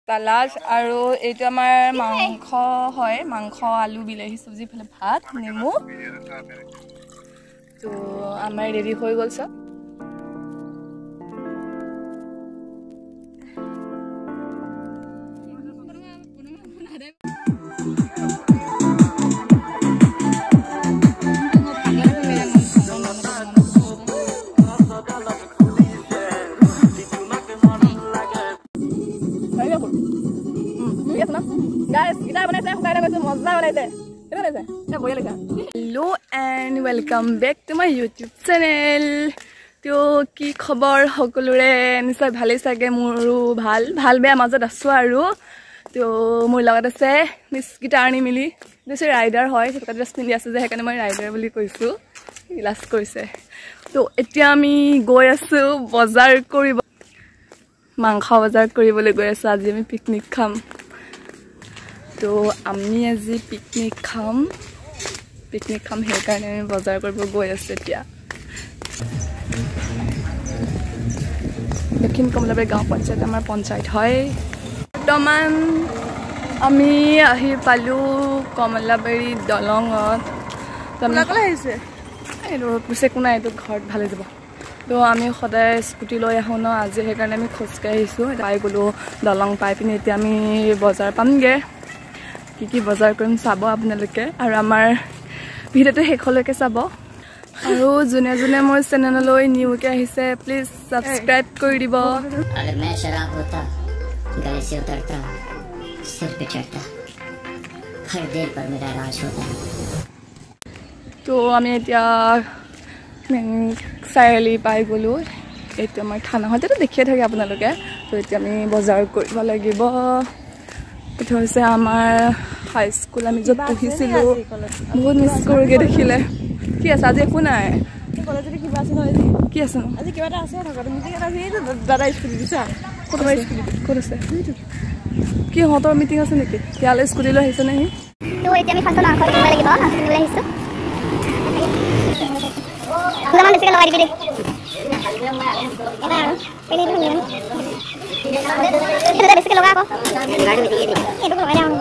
তালাচ আৰু এইটো আমাৰ মাংস হয় মাংস আলু বিলাহী সবজি ফলে ভাত নেমু তো আমাৰ ৰেডি হৈ গল সব Hello and welcome back to my YouTube channel. तो की खबर সকলোৰে নিশ্চয় ভালে চাগে মোৰো ভাল বেয়া মাজত আছো আৰু তো মোৰ লগত আছে মিস গিটাৰনি মিলি দিছে ৰাইডাৰ হয় সেটা ড্ৰেছ পিন্ধি আছে যে হেকানে মই ৰাইডাৰ বুলি কৈছো ইলাজ কৰিছে তো এতিয়া আমি গৈ আছো বজাৰ কৰিব মাংস বজাৰ কৰিবলৈ গৈ আছো আজি আমি পিকনিক খাম তো আমি আজি পিকনিক খাম হেকাৰণে আমি বজাৰ কৰিব গৈ আছো এতিয়া দক্ষিণ কমলাবাৰী গাঁও পঞ্চায়ত আমাৰ পঞ্চায়ত হয় বৰ্তমান আমি আহি পালো কমলাবাৰী দলঙত তোমালোকলে আহিছে এটো পিছে কোনা এটো ঘৰত ভালে যাব তো আমি সদায় স্কুটি লৈ আহো ন আজি হেকাৰণে আমি খোজকাই আহিছো তাই গলো দলং পাই পিনে এতিয়া আমি বজাৰ পামগে কি বজাৰ কৰিম চাব আপোনালোকে আৰু আমাৰ ভিডিওটো হেকলৈকে চাব আৰু জুনে জুনে মোৰ চেনেললৈ নিউকে আহিছে প্লিজ সাবস্ক্রাইব কৰি দিব अगर मैं शराब होता गले से उतरता सिर पे चढ़ता हर दिल पर मेरा राज होता তো আমি এতিয়া চাইলি পাই গলো এইটো আমাৰ থানা হতেতো দেখিয়ে থাকে আপোনালোকে তো এতিয়া আমি বজাৰ কৰিব লাগিব এটা হৈছে আমাৰ হাই স্কুল আমি যত পঢ়িছিলো বহুত মিছ কৰিগে দেখিলে কি আছে আজি একো নাই কলেজতে কিবা আছে নহয় কি আছে আজি কিবা এটা আছে থকা মিটিং এটা আছে দাদা স্কুটি দিছা কত স্কুটি কত আছে কি হতৰ মিটিং আছে নেকি ইয়ালে স্কুটি লৈ আহিছে নেকি তো এতিয়া আমি ফাংচন আখৰ কৰিব লাগিব আখৰ লৈ আহিছো লমান বেছিকে লগাই দিবি এবাৰ পেলি ধুনি এটা বেছিকে লগা আকৌ গাড়ী বেছিকে দি এটো লগাই দাও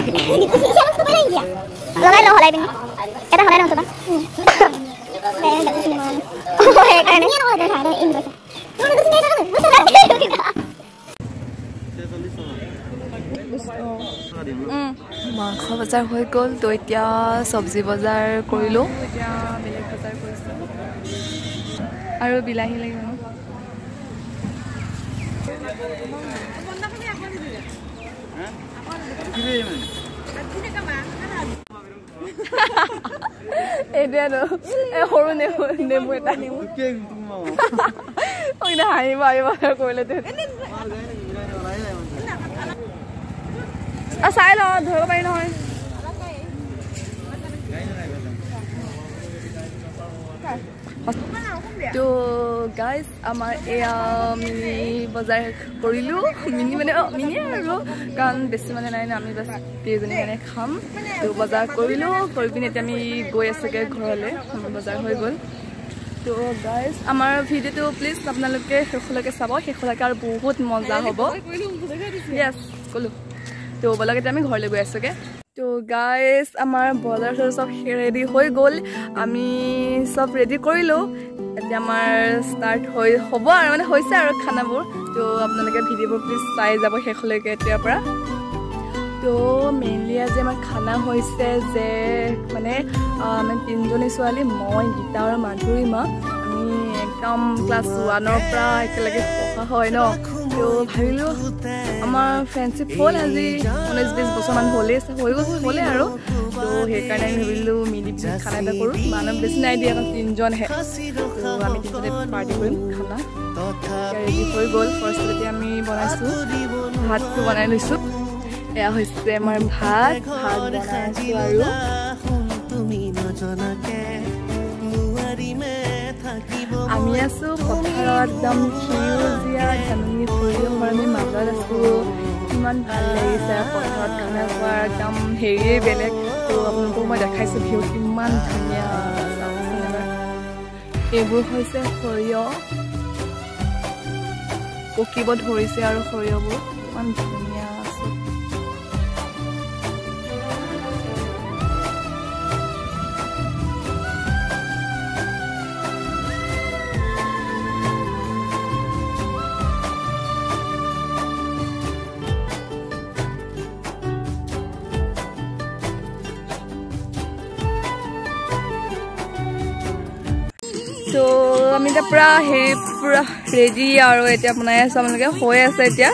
লগাই ল হলাই পিনি এটা হলাই নচবা মাংস বজাৰ হৈ গ'ল তো এতিয়া সবজি বজাৰ কৰিলো এতিয়া বেলেগ বজাৰ কৰিছো আৰু বিলাহী লাগিব এদিয়ানো সৰু নেমু এটা ওই না হাঁহিব আহিব কৰিলে চাই ল ধৰিব পাৰি নহয় তো গাইজ আমাৰ এয়া মিনি বজাৰ কৰিলো মিনি মানে মিনি আৰু কাৰণ বেছি মানে নাই না আমি বাছ কেইজনী মানে খাম তো বজাৰ কৰিলো কৰি পিনে এতিয়া আমি গৈ আছোগে ঘৰলৈ বজাৰ হৈ গ'ল তো গাইজ আমাৰ ভিডিঅ'টো প্লিজ আপোনালোকে শেষলৈকে চাব শেষলৈকে আৰু বহুত মজা হ'ব য়েছ ক'লো তো বলক এতিয়া আমি ঘৰলৈ গৈ আছোগে তো গাইজ আমাৰ বজাৰ সব ৰেডি হৈ গ'ল আমি সব ৰেডি কৰিলো এতিয়া আমাৰ ষ্টাৰ্ট হ'ব আৰু মানে হৈছে আৰু খানাবোৰ তো আপোনালোকে ভিডিঅ'বোৰ প্লিজ চাই যাব শেষলৈকে এতিয়াৰ পৰা তো মেইনলি আজি আমাৰ খানা হৈছে যে মানে আমি তিনিজনী ছোৱালী মই গীতা আৰু মাধুৰী মা আমি একদম ক্লাছ 1ৰ পৰা একেলগে পঢ়া হয় ন তো ভাবিলো আমাৰ ফ্ৰেণ্ডশ্বিপ হ'ল আজি 19-20 বছৰমান হ'লে আৰু তো সেইকাৰণে আমি ভাবিলো মিলি খানা এটা কৰোঁ মানুহ বেছি নাই দিয়া তিনিজনহে তো আমি তিনিজনে পাৰ্টি কৰিম খানা ৰেডি হৈ গ'ল ফাৰ্ষ্টতে আমি বনাইছোঁ ভাতটো বনাই লৈছোঁ এয়া হৈছে আমাৰ ভাত বনাইছোঁ আৰু আমি আছো পথাৰত একদম সেউজীয়া ধাননি সৰিয়হৰ আমি মাজত আছো কিমান ভাল লাগিছে পথাৰত খানা খোৱাৰ একদম হেৰিয়ে বেলেগ তো আপোনালোকক মই দেখাইছোঁ ভিউ কিমান ধুনীয়া এইবোৰ হৈছে সৰিয়হ পকিব ধৰিছে আৰু সৰিয়হবোৰ ইমান ধুনীয়া তো আমি এতিয়া পুৰা ৰেডি আৰু এতিয়া বনাই আছো আপোনালোকে হৈ আছে এতিয়া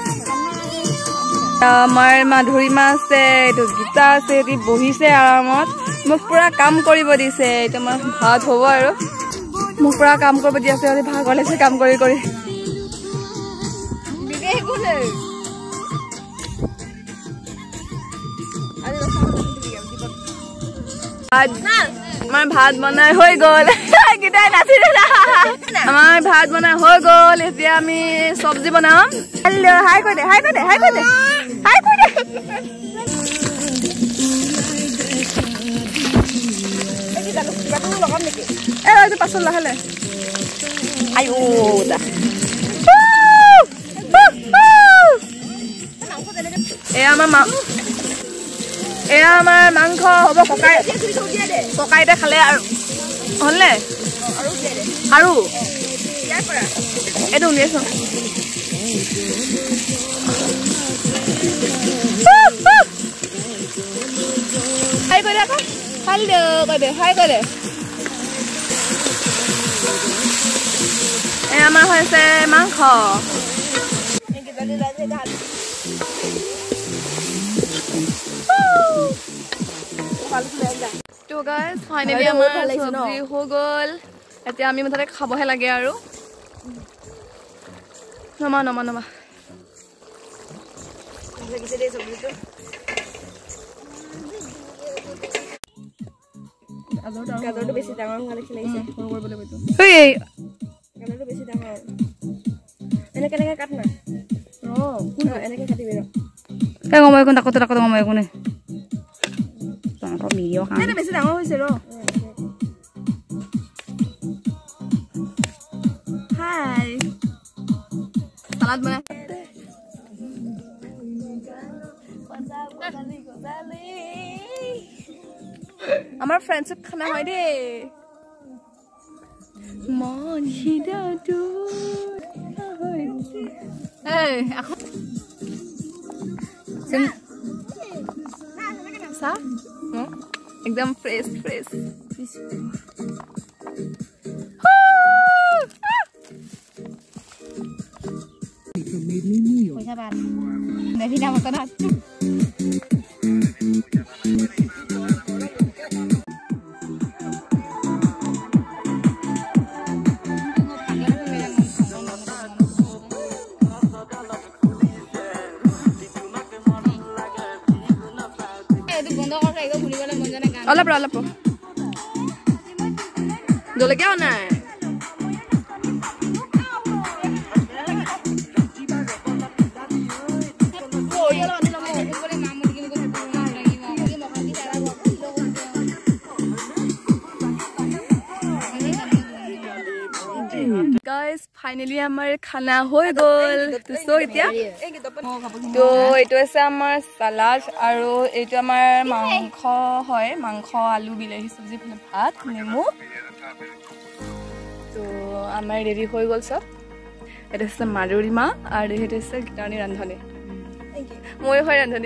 আমাৰ মাধুৰীমা আছে এইটো গীতা আছে এটি বহিছে আৰামত মোক পুৰা কাম কৰিব দিছে এতিয়া মই ভাত হ'ব আৰু মোক পুৰা কাম কৰিব দি আছে আজি ভাগৰ লাগিছে কাম কৰি কৰি আমাৰ ভাত বনাই হৈ গ'ল আমাৰ ভাত বনাই হৈ গ'ল এতিয়া আমি চব্জি বনাম হাই কৈ দে পাছত লাহে এয়া আমাৰ মাংস হ'ব ককাইতে খালে আৰু হ'লনে আৰু এইটো উলিয়াইছো হাই কৈ দে আকৌ হাই কৈ দে এয়া আমাৰ হৈছে মাংস তো গাইজ ফাইনেলি আমাৰ চব্জি হৈ গ'ল এতিয়া আমি মুঠতে খাবহে লাগে আৰু নমা গাজৰটো বেছি ডাঙৰ হোৱা দেখি লাগিছে গাজৰটো বেছি ডাঙৰ এনেকে কাট না এনেকে কাটিবি তাকত গম একো নাই বেছি ডাঙৰ হৈছে ৰ হাই সালাদ বনাই আমাৰ ফ্ৰেণ্ডশিপ খানা হয় দেই एकदम फ्रेश অলপ জলকীয়াও নাই গাইজ ফাইনেলি আমাৰ খানা হৈ গ'ল তো এতিয়া তো এইটো আছে আমাৰ সালাড আৰু এইটো আমাৰ মাংস হয় মাংস আলু বিলাহী চব্জি ভাত নেমু তো আমাৰ ৰেডি হৈ গ'ল চব এটা আছে মাধুৰীমা আৰু সেইটো আছে গীতাৰণী ৰান্ধনী মই হয় ৰান্ধনী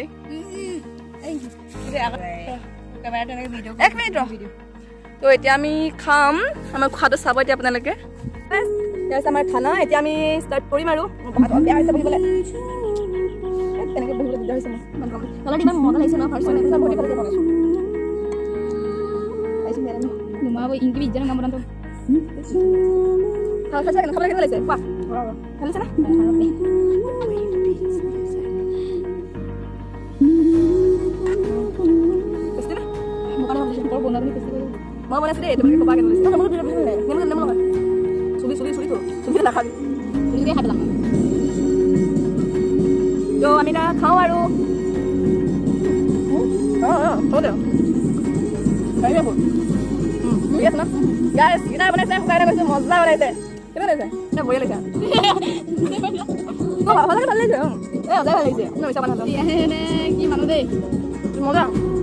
এক মিনিট তো এতিয়া আমি খাম আমাৰ খোৱাটো চাব এতিয়া আপোনালোকে আমাৰ খানা এতিয়া আমি ষ্টাৰ্ট কৰিম আৰু বেয়া হৈছে বহিবলৈ তেনেকৈ বহিবলৈ দিগদাৰ হৈছে মোৰ ইমান মজা লাগিছে ন ফাৰ্ষ্ট খাবলৈ কেনেকৈ লাগিছে কোৱা ভাল লাগিছে মই বনাইছো দেই তোমালোকে ক'বা কেনেকৈ চুলি নাখাবি তো আমি এটা খাওঁ আৰু বনাইছে শুকাই কৈছে মজা বনাইছে কেনে বনাইছে বঢ়িয়া লাগিছে ভাল লাগিছে এই অজাই ভাল লাগিছে মই মিছা মানুহ কি মানুহ দেই মজা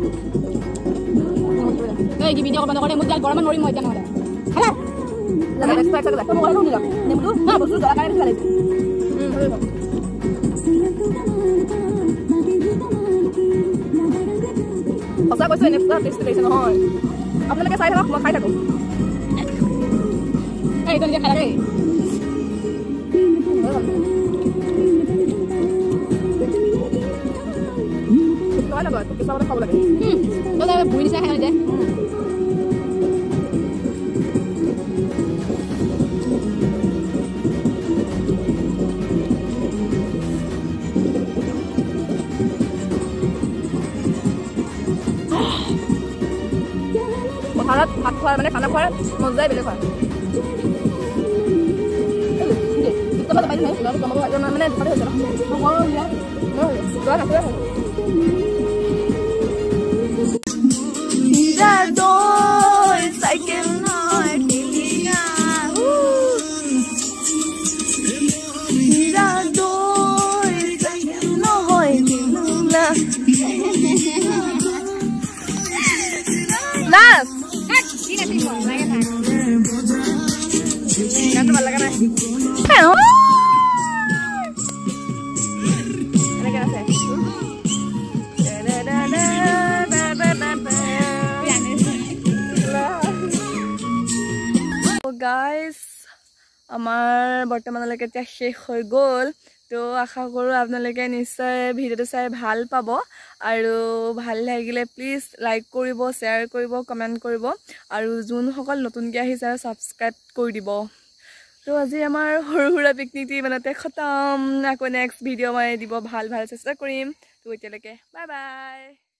এই কি ভিডিঅ' কৰিব নকৰে মোক গৰম নৰিম মই এতিয়া নহ'লে খালা জানা এক্সপাৰ্ট আছে মই আৰু নিলা নেমু না বস্তু জলা কাই ভাল লাগিছে সঁচা কৈছো এনেকুৱা টেষ্ট লাগিছে নহয় আপোনালোকে চাই থাকক মই খাই থাকোঁ এইটো নিজে খাই থাকে নহয় নহয় কিছুমান খাব লাগে ভুই নিচিনা খাই যায় পথাৰত ভাত খোৱাৰ মানে খানা খোৱাৰ মজাই বেলেগ হয় মানে চাইকেল গাইজ আমাৰ বৰ্তমানলৈকে এতিয়া শেষ হৈ গ'ল তো আশা কৰোঁ আপোনালোকে নিশ্চয় ভিডিঅ'টো চাই ভাল পাব আৰু ভাল লাগিলে প্লিজ লাইক কৰিব শ্বেয়াৰ কৰিব কমেণ্ট কৰিব আৰু যোনসকল নতুনকৈ আহিছে ছাবস্ক্ৰাইব কৰি দিব তো আজি আমাৰ সৰু সুৰা পিকনিকটি মানতে খতম আকৌ নেক্সট ভিডিঅ' মই দিব ভাল চেষ্টা কৰিম তো এতিয়ালৈকে বাই বাই